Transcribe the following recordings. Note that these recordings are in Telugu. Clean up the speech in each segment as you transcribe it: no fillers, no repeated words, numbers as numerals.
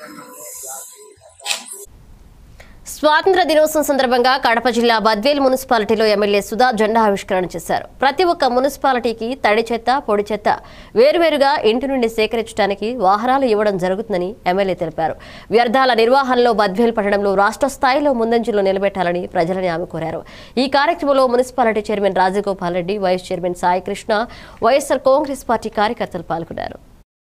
స్వాతంత్ర దినోత్సవం సందర్భంగా కడప జిల్లా బద్వేల్ మున్సిపాలిటీలో ఎమ్మెల్యే సుధా జెండా ఆవిష్కరణ చేశారు. ప్రతి ఒక్క మున్సిపాలిటీకి తడి చెత్త, పొడి చెత్త వేరువేరుగా ఇంటి నుండి సేకరించడానికి వాహనాలు ఇవ్వడం జరుగుతుందని ఎమ్మెల్యే తెలిపారు. వ్యర్థాల నిర్వహణలో బద్వేల్ పట్టణంలో రాష్ట్ర స్థాయిలో ముందంజలో నిలబెట్టాలని ప్రజలని ఆమె కోరారు. ఈ కార్యక్రమంలో municipality chairman Rajagopal Reddy, vice chairman Sai Krishna, YSR Congress party కార్యకర్తలు పాల్గొన్నారు.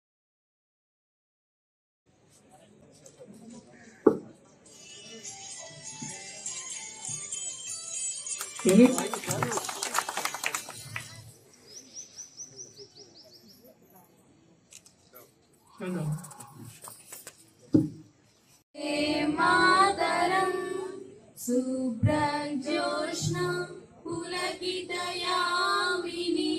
मातरं सुब्रज्योत्स्ना पुलकितयामिनी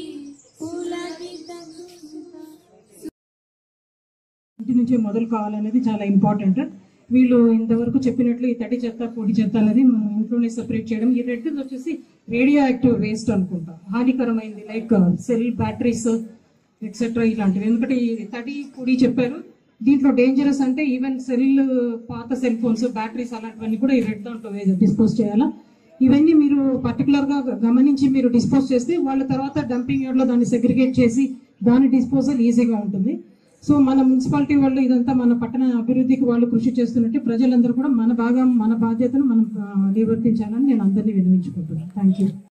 ఇంటి నుంచే మొదలు కావాలనేది చాలా ఇంపార్టెంట్. వీళ్ళు ఇంతవరకు చెప్పినట్లు ఈ తడి చెత్త, పొడి చెత్త అనేది మనం ఇంట్లోనే సెపరేట్ చేయడం. ఈ రెడ్ వచ్చేసి రేడియో యాక్టివ్ వేస్ట్ అనుకుంటా, హానికరమైంది, లైక్ సెల్ బ్యాటరీస్ ఎక్సెట్రా ఇలాంటివి. ఎందుకంటే ఈ తడి పొడి చెప్పారు, దీంట్లో డేంజరస్ అంటే ఈవెన్ పాత సెల్ ఫోన్స్, బ్యాటరీస్ అలాంటివన్నీ కూడా ఈ రెడ్ దాంట్లో డిస్పోజ్ చేయాలా. ఇవన్నీ మీరు పర్టికులర్గా గమనించి మీరు డిస్పోజ్ చేస్తే వాళ్ళ తర్వాత డంపింగ్ యార్డ్లో దాన్ని సెగ్రిగేట్ చేసి దాని డిస్పోజల్ ఈజీగా ఉంటుంది. సో మన మున్సిపాలిటీ వాళ్ళు ఇదంతా మన పట్టణ అభివృద్ధికి వాళ్ళు కృషి చేస్తున్నట్టు ప్రజలందరూ కూడా మన బాధ్యతను మనం నిర్వర్తించాలని నేను అందరినీ విన్నవించుకుంటున్నాను. Thank you.